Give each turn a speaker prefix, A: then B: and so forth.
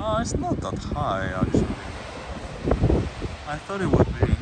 A: It's not that high actually. I thought it would be.